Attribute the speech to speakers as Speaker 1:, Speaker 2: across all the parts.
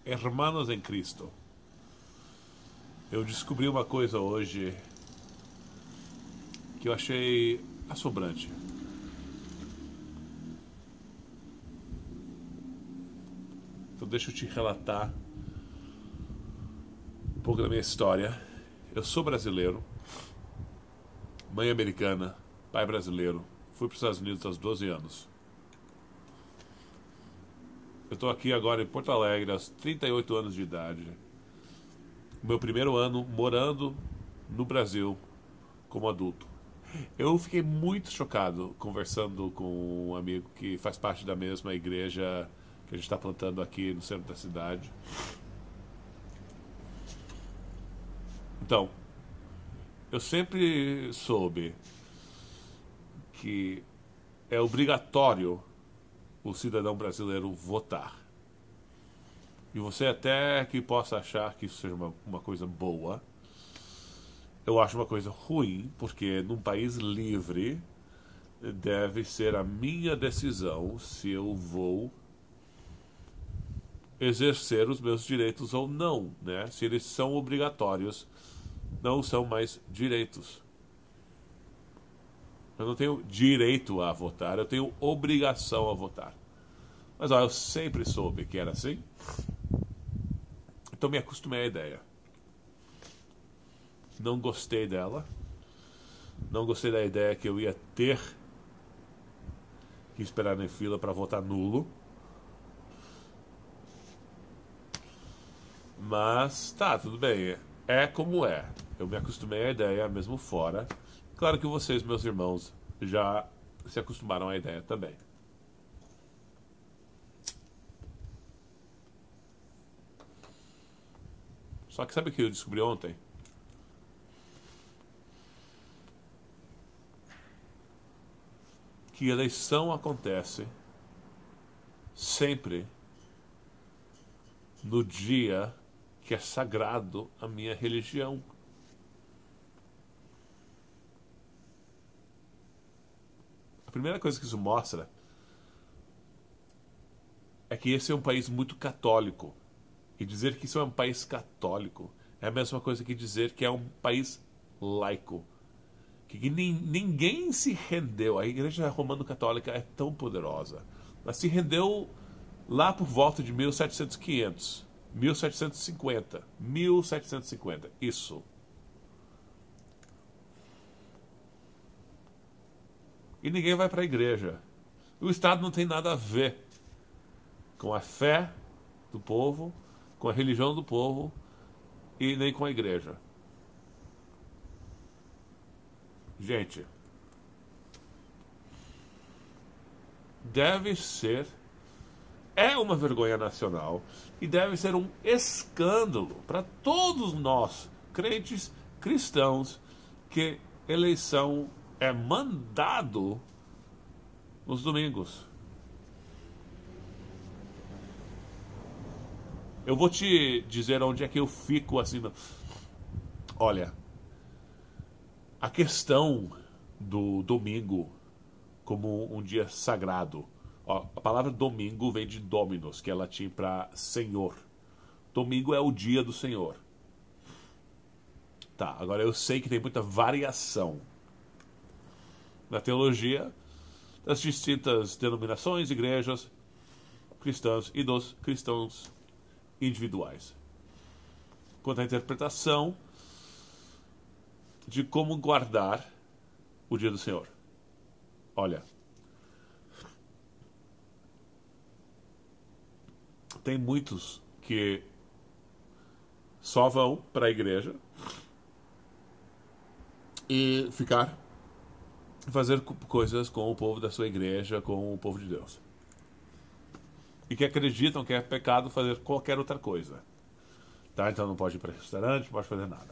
Speaker 1: Hermanos em Cristo. Eu descobri uma coisa hoje que eu achei assombrante. Então deixa eu te relatar um pouco da minha história. Eu sou brasileiro, mãe americana, pai brasileiro. Fui para os Estados Unidos aos 12 anos. Eu estou aqui agora em Porto Alegre aos 38 anos de idade. Meu primeiro ano morando no Brasil como adulto. Eu fiquei muito chocado conversando com um amigo que faz parte da mesma igreja que a gente está plantando aqui no centro da cidade. Então, eu sempre soube que é obrigatório o cidadão brasileiro votar. E você até que possa achar que isso seja uma coisa boa, eu acho uma coisa ruim, porque num país livre deve ser a minha decisão se eu vou exercer os meus direitos ou não, né? Se eles são obrigatórios, não são mais direitos. Eu não tenho direito a votar, eu tenho obrigação a votar. Mas ó, eu sempre soube que era assim. Então me acostumei à ideia. Não gostei dela. Não gostei da ideia que eu ia ter que esperar em fila para votar nulo. Mas tá, tudo bem. É como é. Eu me acostumei à ideia, mesmo fora. Claro que vocês, meus irmãos, já se acostumaram à ideia também. Só que sabe o que eu descobri ontem? Que eleição acontece sempre no dia que é sagrado à minha religião. A primeira coisa que isso mostra é que esse é um país muito católico. E dizer que isso é um país católico é a mesma coisa que dizer que é um país laico. Que ninguém se rendeu. A Igreja Romano-Católica é tão poderosa. Ela se rendeu lá por volta de 1750. 1750. Isso. E ninguém vai para a igreja. O Estado não tem nada a ver com a fé do povo, com a religião do povo e nem com a igreja. Gente, é uma vergonha nacional e deve ser um escândalo para todos nós, crentes cristãos, que eleição é mandado nos domingos. Eu vou te dizer onde é que eu fico assim. Olha, a questão do domingo como um dia sagrado. Ó, a palavra domingo vem de Dominus, que é latim para Senhor. Domingo é o dia do Senhor. Tá, agora eu sei que tem muita variação na teologia das distintas denominações, igrejas cristãs e dos cristãos individuais. Quanto à interpretação de como guardar o dia do Senhor. Olha, tem muitos que só vão para a igreja e fazer coisas com o povo da sua igreja, com o povo de Deus. E que acreditam que é pecado fazer qualquer outra coisa. Tá? Então não pode ir para restaurante, não pode fazer nada.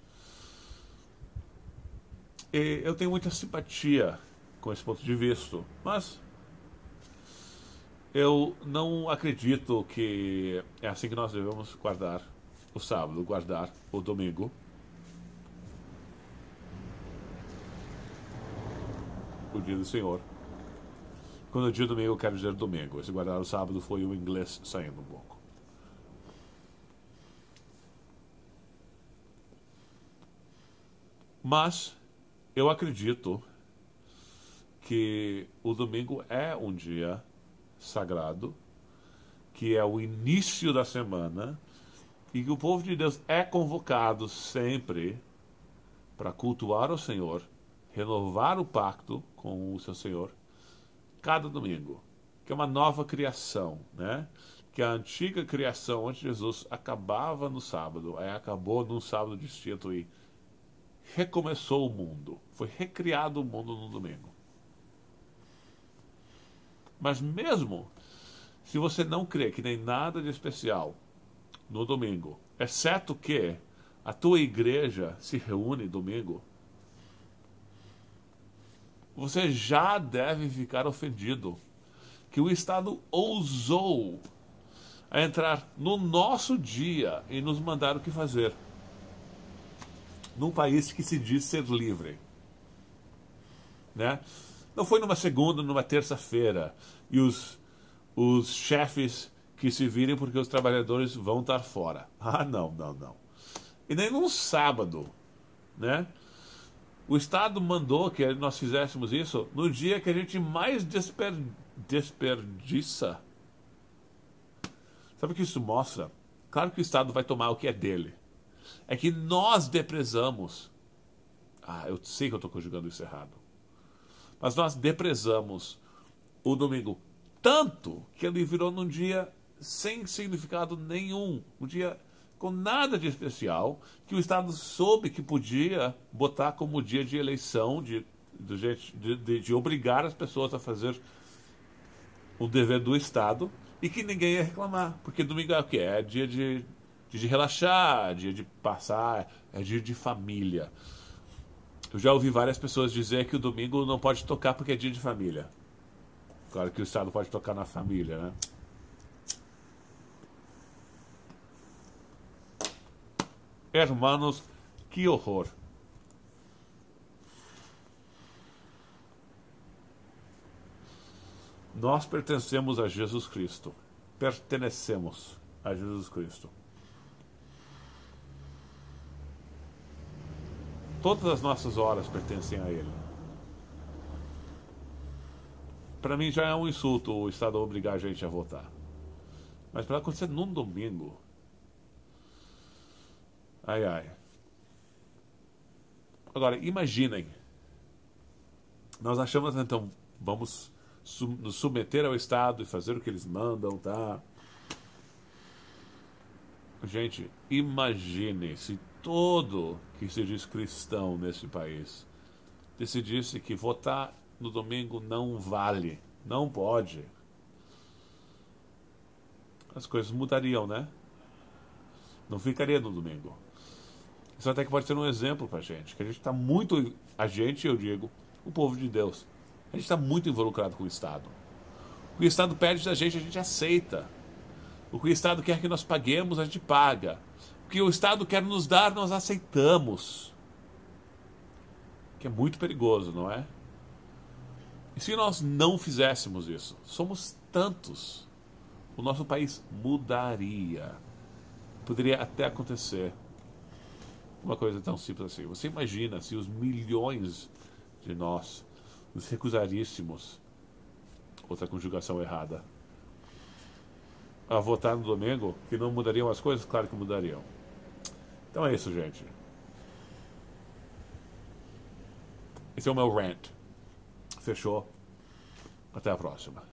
Speaker 1: E eu tenho muita simpatia com esse ponto de vista, mas eu não acredito que é assim que nós devemos guardar o sábado, guardar o domingo. O dia do Senhor. Quando eu digo domingo, eu quero dizer domingo. Esse guardar o sábado foi o inglês saindo um pouco. Mas eu acredito que o domingo é um dia sagrado, que é o início da semana, e que o povo de Deus é convocado sempre para cultuar o Senhor, renovar o pacto com o seu Senhor, cada domingo, que é uma nova criação, né? Que a antiga criação, onde Jesus acabava no sábado, aí acabou num sábado distinto e recomeçou o mundo. Foi recriado o mundo no domingo. Mas mesmo se você não crê que nem nada de especial no domingo, exceto que a tua igreja se reúne domingo, você já deve ficar ofendido que o Estado ousou a entrar no nosso dia e nos mandar o que fazer. Num país que se diz ser livre. Né? Não foi numa segunda, numa terça-feira. E os chefes que se virem porque os trabalhadores vão estar fora. Ah, não, não, não. E nem num sábado. Né? O Estado mandou que nós fizéssemos isso no dia que a gente mais desperdiça. Sabe o que isso mostra? Claro que o Estado vai tomar o que é dele. É que nós deprezamos. Ah, eu sei que eu estou conjugando isso errado. Mas nós deprezamos o domingo tanto que ele virou num dia sem significado nenhum. Um dia com nada de especial, que o Estado soube que podia botar como dia de eleição, de obrigar as pessoas a fazer o dever do Estado, e que ninguém ia reclamar, porque domingo é o quê? É dia de relaxar, dia de passar, é dia de família. Eu já ouvi várias pessoas dizer que o domingo não pode tocar porque é dia de família. Claro que o Estado pode tocar na família, né? Hermanos, que horror. Nós pertencemos a Jesus Cristo. Pertenecemos a Jesus Cristo. Todas as nossas horas pertencem a Ele. Para mim já é um insulto o Estado obrigar a gente a votar. Mas para acontecer num domingo... Ai, ai. Agora, imaginem. Nós achamos, então, vamos nos submeter ao Estado e fazer o que eles mandam, tá? Gente, imagine se todo que se diz cristão nesse país decidisse que votar no domingo não vale, não pode. As coisas mudariam, né? Não ficaria no domingo. Isso até que pode ser um exemplo pra gente, que a gente está muito, a gente, eu digo, o povo de Deus, a gente está muito involucrado com o Estado. O que o Estado pede da gente, a gente aceita. O que o Estado quer que nós paguemos, a gente paga. O que o Estado quer nos dar, nós aceitamos. Que é muito perigoso, não é? E se nós não fizéssemos isso? Somos tantos. O nosso país mudaria. Poderia até acontecer uma coisa tão simples assim. Você imagina se os milhões de nós nos recusaríssemos, outra conjugação errada, a votar no domingo, que não mudariam as coisas? Claro que mudariam. Então é isso, gente. Esse é o meu rant. Fechou? Até a próxima.